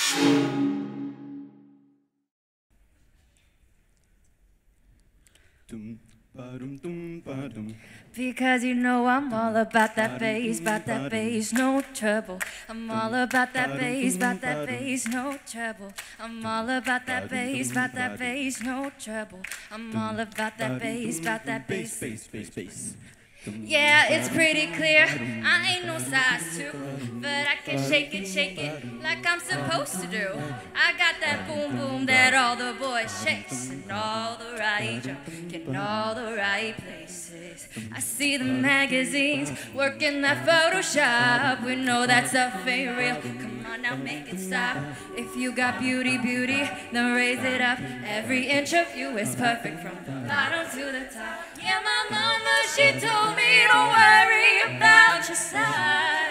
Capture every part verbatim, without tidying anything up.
Because you know I'm all about that bass, about that bass, no trouble. I'm all about that bass, about that bass, no trouble. I'm all about that bass, about that bass, no trouble. I'm all about that bass, about that bass, bass, bass, bass. Yeah, it's pretty clear, I ain't no size two, but I can shake it, shake it like I'm supposed to do. I got that boom boom that all the boys chase, and all the right junk in all the right places. I see the magazines working that Photoshop. We know that stuff ain't real. Come on now, make it stop. If you got beauty, beauty, then raise it up. Every inch of you is perfect from the bottom to the top. Yeah, my mama, she told me don't worry about your size.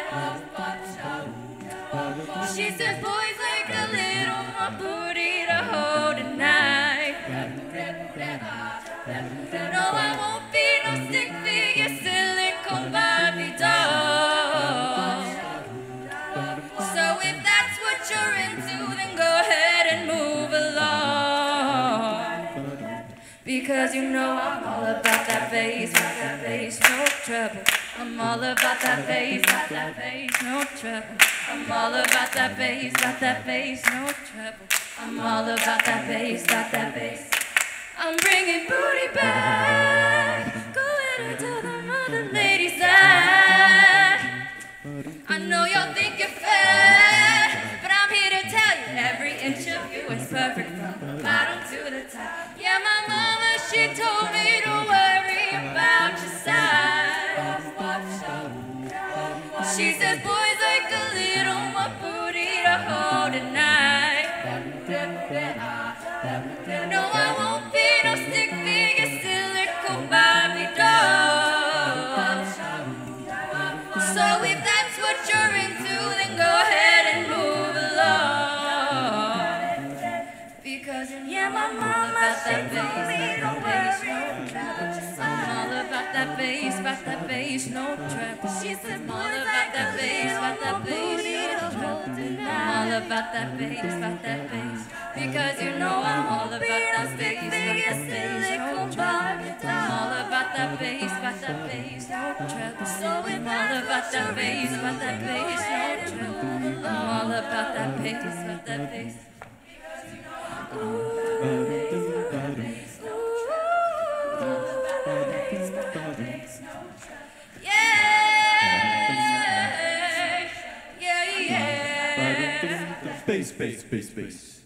She says boys like a little more booty to hold tonight. No, I won't be no stick figure silicone Barbie doll. So if that's what you're into, then go ahead and move along. Because you know I'm all about that bass, about that bass, no trouble. I'm all about that bass, about that bass, no trouble. I'm all about that bass, about that bass, no trouble. I'm all about that bass, about that bass. I'm bringing booty back. Go ahead and tell them other ladies that I know y'all think you're fat, but I'm here to tell you every inch of you is perfect from the bottom to the top. Yeah, my mama, she told me don't worry about your size. She says boys like a little more booty to hold tonight. No, I won't be no stick figure silicone Barbie doll. So if that's what you're into, then go ahead and move along. Because yeah, my mama, she told me don't worry about your size. I'm all about that bass, about that bass, no trouble. She said I'm all about that bass, about that bass, no trouble. I'm all about that bass, about that bass. Because you know I'm all about that bass, about that bass, no trouble. I'm all about that bass, about that bass, no trouble. So I'm all about that bass, about that bass, no trouble. I'm all about that bass, about that bass. Ooh. Bass, bass, bass, bass.